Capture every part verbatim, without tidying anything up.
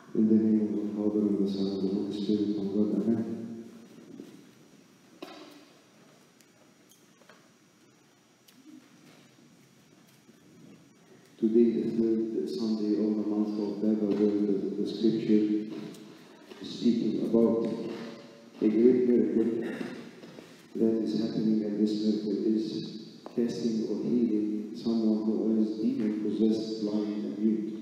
In the name of the Father, and the Son, and the Holy Spirit, one God, Amen. Today, the third Sunday of the month of Baby, where the, the scripture is speaking about a great miracle that is happening, and this miracle is casting or healing someone who is demon-possessed, blind, and mute.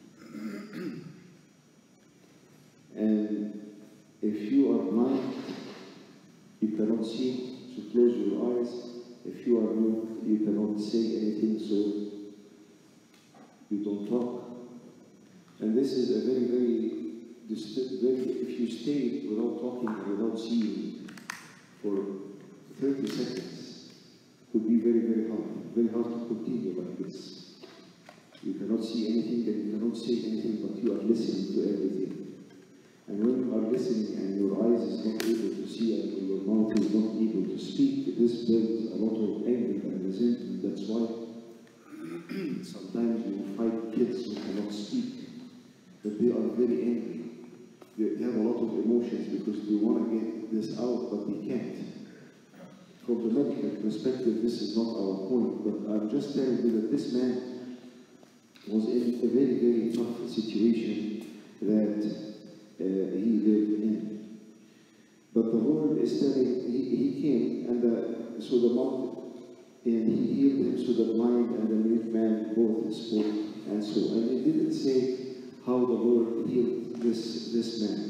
And if you are blind, you cannot see, so close your eyes. If you are mute, you cannot say anything, so you don't talk. And this is a very, very, very if you stay without talking and without seeing for thirty seconds, it could be very, very hard. Very hard to continue like this. You cannot see anything and you cannot say anything, but you are listening to everything. And when you are listening and your eyes is not able to see and your mouth is not able to speak, this builds a lot of anger and resentment. That's why sometimes you fight kids who cannot speak, but they are very angry. They have a lot of emotions because they want to get this out, but they can't. From the medical perspective, this is not our point, but I'm just telling you that this man was in a very, very tough situation that Uh, he lived in. But the Lord is telling, he, he came, and the, so the monk, and he healed him, so the blind and the mute man both spoke, and so. And it didn't say how the Lord healed this, this man.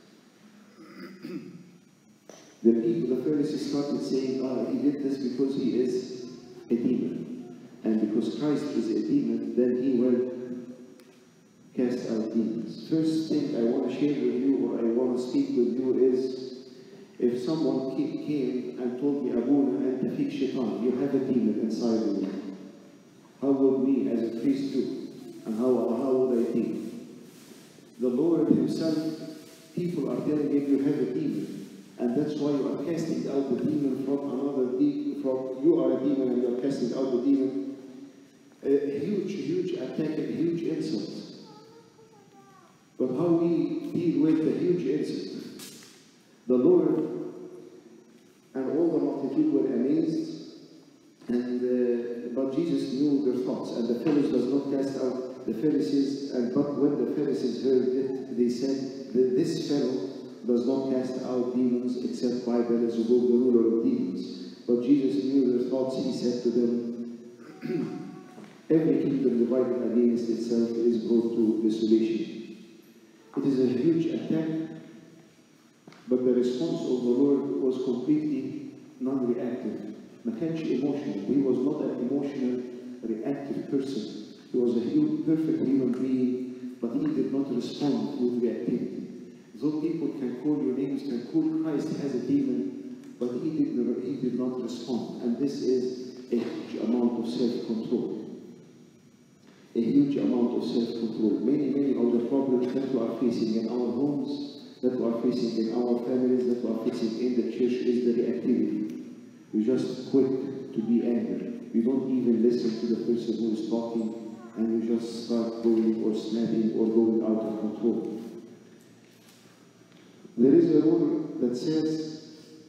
The people, the Pharisees started saying, ah, he did this because he is a demon. And because Christ is a demon, then he will cast out demons. First thing I want to share with you, or I want to speak with you, is if someone came and told me, Abuna and Tafik Shaitan, you have a demon inside of you, how would me as a priest do? And how, how would I think? The Lord himself, people are telling him you have a demon, and that's why you are casting out the demon from another demon, from you are a demon and you are casting out the demon. A huge, huge attack, a huge insult. But how we deal with the huge insult? The Lord and all the multitude were amazed, and uh, but Jesus knew their thoughts, and the Pharisees does not cast out the Pharisees. And but when the Pharisees heard it, they said that this fellow does not cast out demons except by Beelzebub, the ruler of demons. But Jesus knew their thoughts. He said to them, every kingdom divided against itself is brought to desolation. It is a huge attack, but the response of the Lord was completely non-reactive. ما كانش emotional. He was not an emotional, reactive person. He was a huge, perfect human being, but he did not respond with reactivity. Though people can call your names, can call Christ as a demon, but he did, he did not respond. And this is a huge amount of self-control. A huge amount of self-control. Many, many of the problems that we are facing in our homes, that we are facing in our families, that we are facing in the church is the reactivity. We just quick to be angry. We don't even listen to the person who is talking, and we just start going or snapping or going out of control. There is a rule that says,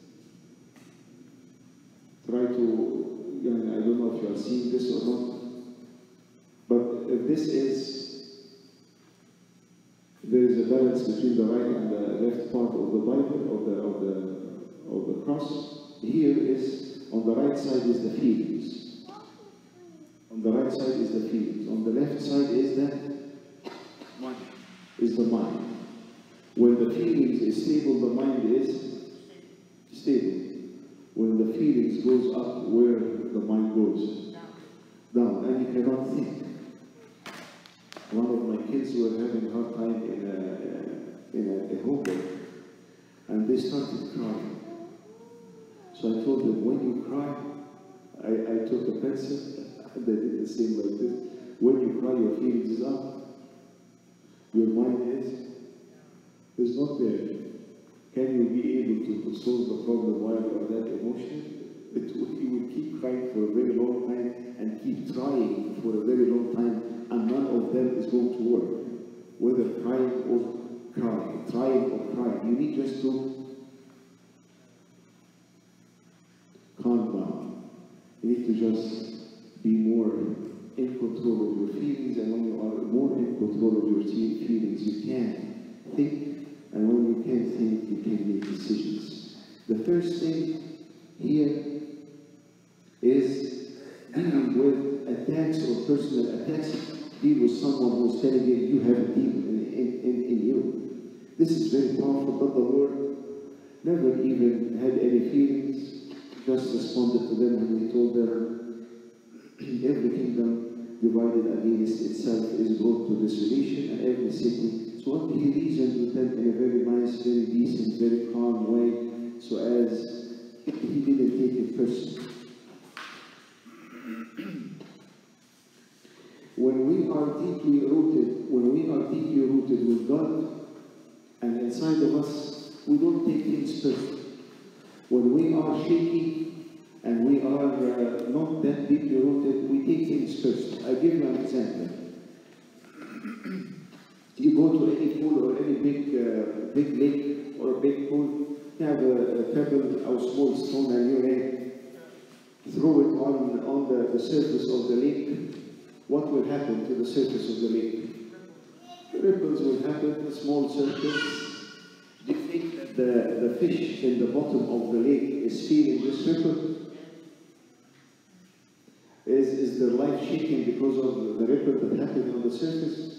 try to, you know, I don't know if you are seeing this or not, but this is, there is a balance between the right and the left part of the Bible, of the, of the, of the cross. Here is, on the right side is the feelings. On the right side is the feelings. On the left side is the mind. Is the mind. When the feelings is stable, the mind is stable. When the feelings goes up, where the mind goes? Down. And you cannot think. One of my kids were having a hard time in a, in a, a homework, and they started crying. So I told them, when you cry, I, I took a pencil, they did the same like this. When you cry, your feelings is up. Your mind is, is not there. Can you be able to solve the problem while you are that emotional? It, you will keep crying for a very long time and keep trying for a very long time, and none of them is going to work. Whether crying or cry, trying or crying. You need just to calm down. You need to just be more in control of your feelings, and when you are more in control of your feelings, you can think, and when you can think, you can make decisions. The first thing here is dealing with attacks or personal attacks. Deal with someone who's telling you you have a demon in, in, in, in you. This is very powerful, but the Lord never even had any feelings, just responded to them when he told them, every kingdom divided against itself is brought to desolation, and every city. So what he reasoned with them in a very nice, very decent, very calm way, so as he didn't take it personally. When we are deeply rooted, when we are deeply rooted with God, and inside of us, we don't take things personally. When we are shaky, and we are uh, not that deeply rooted, we take things personally. I give you an example. You go to any pool or any big, uh, big lake or a big pool, you have a, a pebble or small stone, and you throw it on, on the, the surface of the lake. What will happen to the surface of the lake? The ripples will happen, a small surface. Do you think that the, the fish in the bottom of the lake is feeling this ripple? Is, is their life shaking because of the ripple that happened on the surface?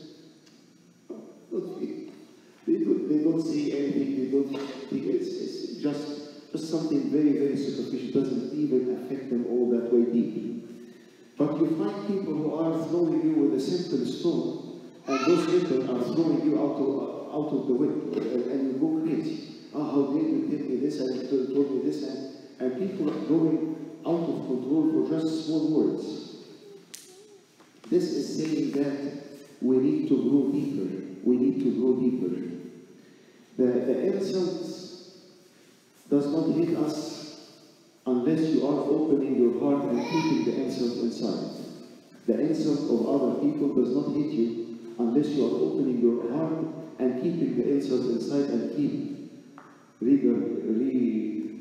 They don't, they don't see anything, they don't think it's, it's just, just something very, very superficial. It doesn't even affect them all that way deeply. But you find people who are throwing you with a simple stone, and those people are throwing you out of, out of the window, and you go crazy. Oh, how dare you tell me this, and you told me this, and, and people are going out of control for just small words. This is saying that we need to grow deeper. We need to grow deeper. The, the insults does not hit us unless you are opening your heart and keeping the insult inside. The insult of other people does not hit you unless you are opening your heart and keeping the insult inside and keep regurgitating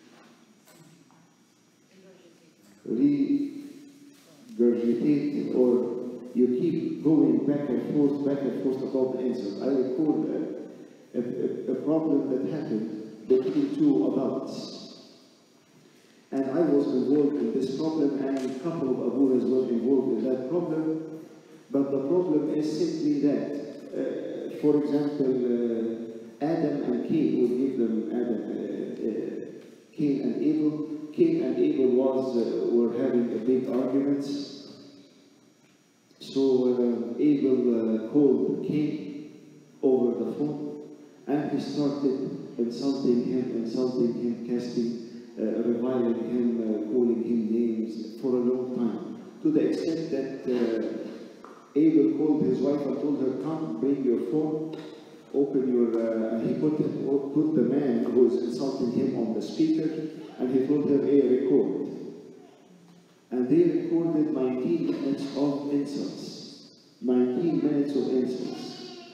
regurgitate, or you keep going back and forth, back and forth about the insult. I recall a, a, a problem that happened between two adults. And I was involved in this problem, and a couple of Aburas were involved in that problem. But the problem is simply that, uh, for example, uh, Adam and Cain, would give them Adam, uh, uh, Cain and Abel. Cain and Abel was, uh, were having a big arguments. So uh, Abel uh, called Cain over the phone, and he started insulting him, insulting him, casting Uh, reviling him, uh, calling him names for a long time, to the extent that uh, Abel called his wife and told her, come, bring your phone, open your, uh, and he put, put the man who was insulting him on the speaker, and he told her, hey, record. And they recorded nineteen minutes of insults. nineteen minutes of insults.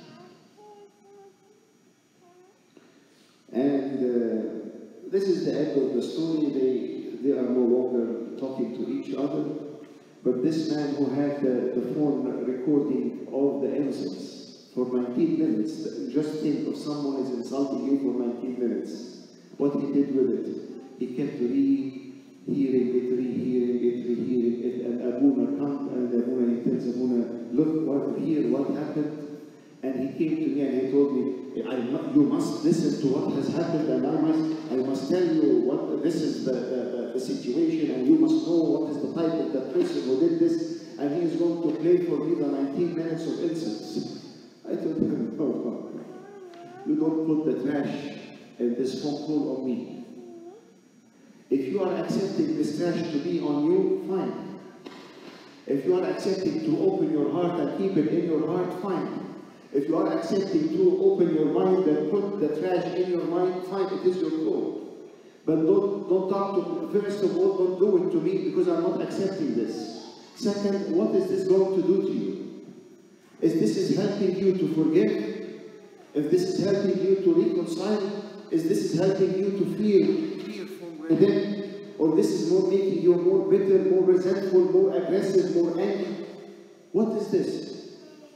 And uh, this is the end of the story. They, they are no longer talking to each other. But this man who had the, the phone recording of the insults for nineteen minutes, just think of someone is insulting you for nineteen minutes. What he did with it, he kept re-hearing it, rehearing it, rehearing it, and Abuna comes, and Abuna, he tells Abuna, look, what, here, what happened? And he came to me and he told me, I, you must listen to what has happened, and I must, I must tell you what this is the, the, the situation, and you must know what is the type of the person who did this, and he is going to play for me the nineteen minutes of insults. I told him, no, no, you don't put the trash in this phone call on me. If you are accepting this trash to be on you, fine. If you are accepting to open your heart and keep it in your heart, fine. If you are accepting to open your mind and put the trash in your mind, fine, it is your call. But don't, don't talk to, first of all, don't do it to me because I'm not accepting this. Second, what is this going to do to you? Is this is helping you to forgive? if this is helping you to reconcile, is this is helping you to feel fear from within, or this is more making you more bitter, more resentful, more aggressive, more angry? What is this?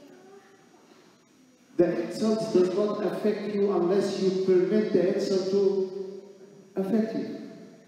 The insult does not affect you unless you permit the insult to affect you.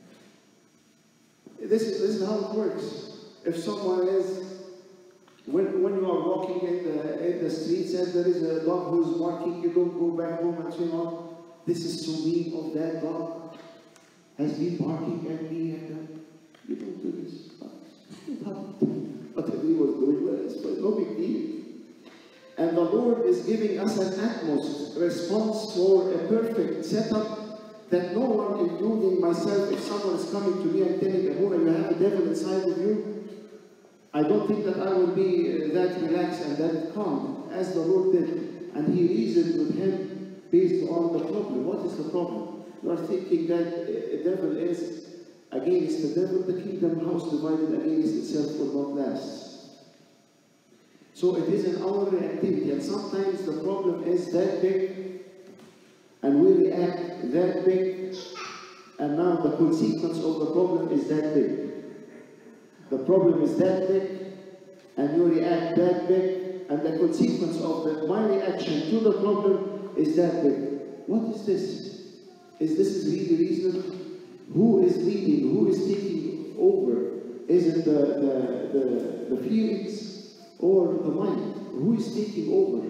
This is, this is how it works. If someone is, when, when you are walking in the, in the streets and there is a dog who's barking, you don't go back home and say, oh, this is so mean of that dog. Has been barking at me and that. You don't do this. It happened. But if he was doing well, it's no big deal. And the Lord is giving us an utmost response for a perfect setup that no one, including myself, if someone is coming to me and telling me, oh, you have a devil inside of you, I don't think that I will be that relaxed and that calm as the Lord did. And he reasoned with him based on the problem. What is the problem? You are thinking that a devil is against the devil, the kingdom house divided against itself will not last. So it is in our reactivity, and sometimes the problem is that big, and we react that big, and now the consequence of the problem is that big. The problem is that big, and you react that big, and the consequence of the, my reaction to the problem is that big. What is this? Is this really reasonable? Who is leading? Who is taking over? Is it the, the, the, the feelings or the mind? Who is taking over?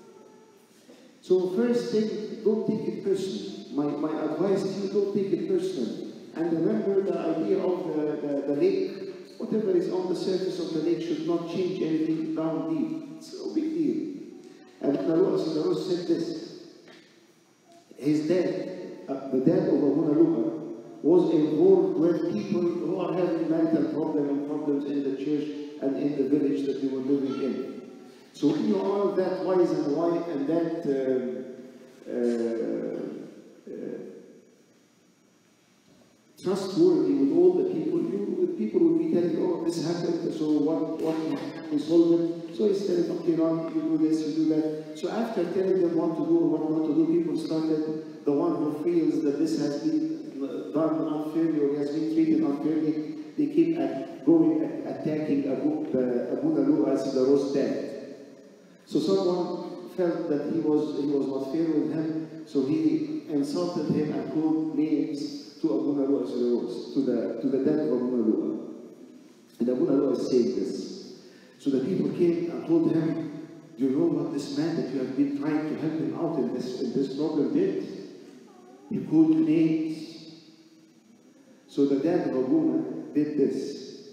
So first thing, don't take it personally. My, my advice to you, don't take it personally. And remember the idea of the, the, the lake. Whatever is on the surface of the lake should not change anything down deep. It's no big deal. And Naruah said this. His dad, uh, the dad of Abuna Luka, was involved with people who are having marital problems and problems in the church and in the village that they were living in. So when you are that wise and wise and that uh, uh, uh, trustworthy with all the people, you, people will be telling you, oh, this happened, so what, what is solve it? So he's telling, okay, now you do this, you do that. So after telling them what to do or what not to do, people started, the one who feels that this has been done unfairly or has been treated unfairly, they keep at going at attacking Abu, uh, Abu Nalu as the roast dad. So someone felt that he was he was not fair with him, so he insulted him and called names to Abu Nalu as the roast, to the to the dad of Abu Nalu. And Abu Nalu is saying this. So the people came and told him, do you know what this man that you have been trying to help him out in this in this problem did? He called names. So the dad of Abuna did this.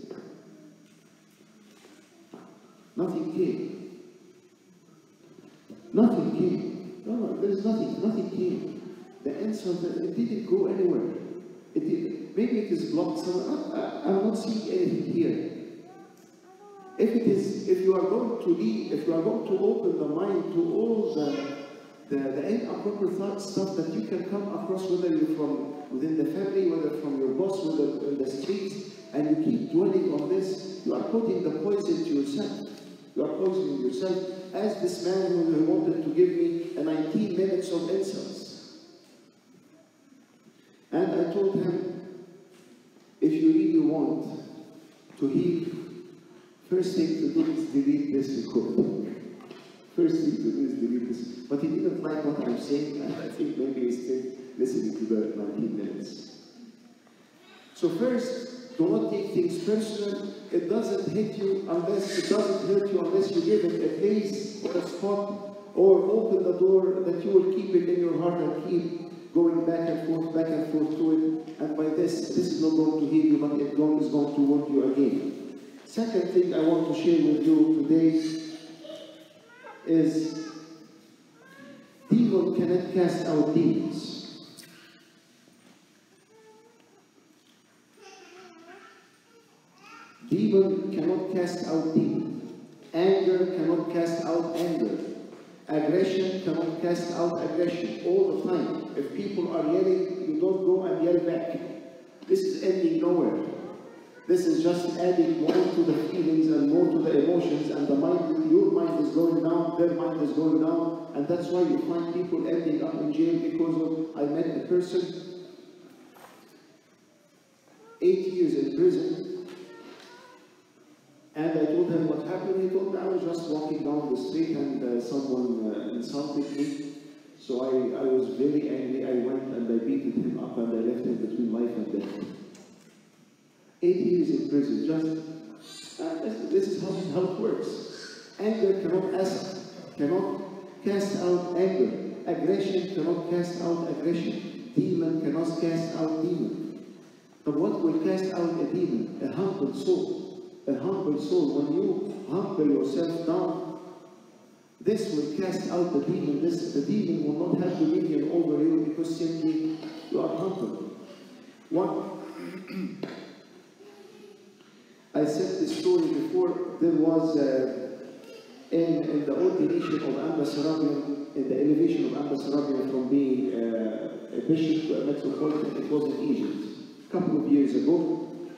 Nothing came. Nothing came. No, no, there is nothing. Nothing came. The insult, it didn't go anywhere. It did, maybe it is blocked somewhere. I, I'm not seeing anything here. If it is, if you are going to leave, if you are going to open the mind to all the The, the inappropriate thought stuff that you can come across, whether you're from within the family, whether from your boss, whether in the streets, and you keep dwelling on this, you are putting the poison to yourself. You are poisoning yourself, as this man who wanted to give me a nineteen minutes of insults. And I told him, if you really want to heal, first thing to do is delete this record. First thing to do is delete this. But he didn't like what I'm saying, and I think maybe he's still listening to the nineteen minutes. So first, do not take things personal. It doesn't hit you unless, it doesn't hurt you unless you give it a place or a spot, or open the door that you will keep it in your heart and keep going back and forth, back and forth to it. And by this, this is not going to heal you, but it is going to wound you again. Second thing I want to share with you today is demon cannot cast out demons. Demon cannot cast out demons. Anger cannot cast out anger. Aggression cannot cast out aggression all the time. If people are yelling, you don't go and yell back. This is ending nowhere. This is just adding more to the feelings and more to the emotions, and the mind will mind, your mind is going down, their mind is going down, and that's why you find people ending up in jail because of, I met a person, eight years in prison, and I told him what happened. He told me, I was just walking down the street and uh, someone uh, insulted me. So I, I was very angry. I went and I beat him up and I left him between life and death. Eight years in prison, just, uh, this is how, how it works. Anger cannot ask, cannot cast out anger. Aggression cannot cast out aggression. Demon cannot cast out demon. But what will cast out a demon? A humble soul. A humble soul. When you humble yourself down, this will cast out the demon. This, the demon will not have dominion over you because simply you are humble. One, I said this story before. There was uh, in, in the ordination of Abba Sarabian, in the elevation of Abba Sarabian from being uh, a bishop to a metropolitan, it was in Egypt a couple of years ago.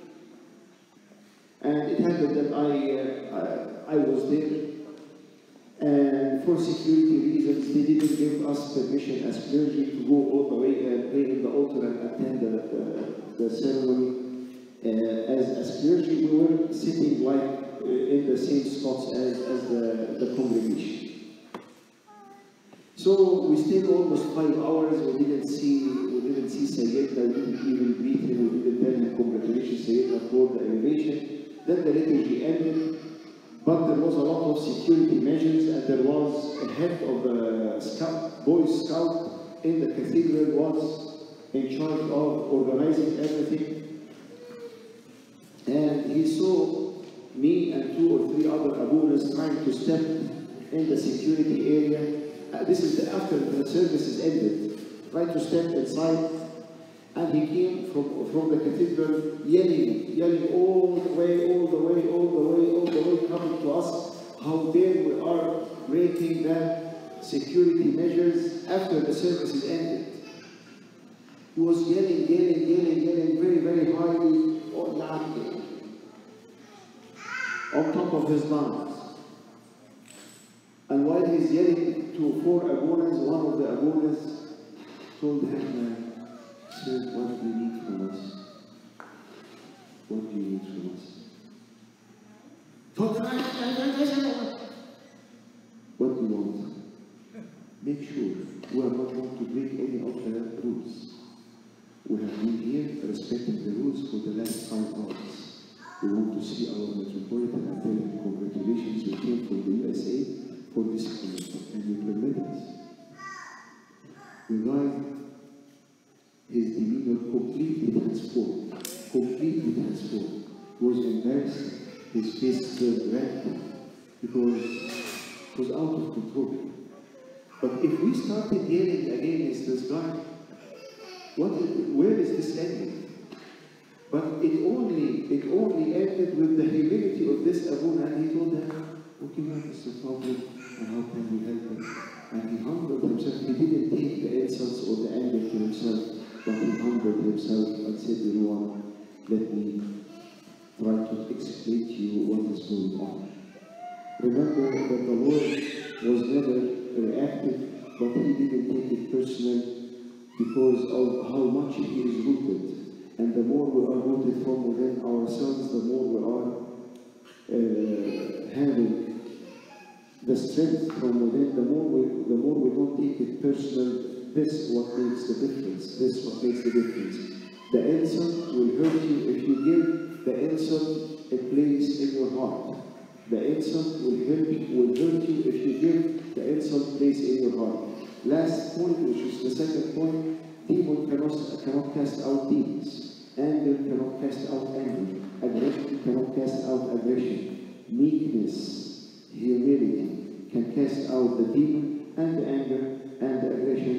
And it happened that I, uh, I, I was there. And for security reasons, they didn't give us permission as clergy to go all the way and pray in the altar and attend the, the, the ceremony. Uh, as, as clergy, we were sitting like uh, in the same spots as, as the, the congregation. So we stayed almost five hours. We didn't see, we didn't see Sayyidina. We didn't even greet him. We didn't tell him congratulations, Sayyidina, for the elevation. Then the liturgy ended. But there was a lot of security measures, and there was a head of the scout, Boy Scout in the cathedral was in charge of organizing everything. And he saw me and two or three other abunas trying to step in the security area. Uh, this is the, after the services ended. Tried to step inside, and he came from, from the cathedral yelling, yelling all the way, all the way, all the way, all the way, coming to us. How dare we are breaking the security measures after the services ended. He was yelling, yelling, yelling, yelling, very, very highly, oh, on top of his lungs. And while he's yelling to four abunas, one of the abunas told him, Sir, what do you need from us? What do you need from us? What do you want? Make sure we are not going to break any of the rules. We have been here respecting the rules for the last five hours. We want to see our metropolitan and tell him congratulations, we came from the U S A for this commitment, and you permit us. The guy, his demeanor completely transformed, completely transformed. He was embarrassed, his face turned red because it was out of control. But if we started yelling against this guy, what, where is this ending? But it only, it only ended with the humility of this Abuna, and he told them, okay, what is the problem, and how can we help him? And he humbled himself. He didn't take the insults or the anger to himself, but he humbled himself and said, you know what, let me try to explain to you what is going on. Remember that the Lord was never reactive, but he didn't take it personal because of how much he is rooted. And the more we are rooted from within ourselves, the more we are uh, having the strength from within, the more we, the more we don't take it personal. This is what makes the difference. This is what makes the difference. The insult will hurt you if you give the insult a place in your heart. The insult will hurt you, will hurt you if you give the insult place in your heart. Last point, which is the second point, demon cannot, cannot cast out demons. Anger cannot cast out anger. Aggression cannot cast out aggression. Meekness, humility can cast out the demon and the anger and the aggression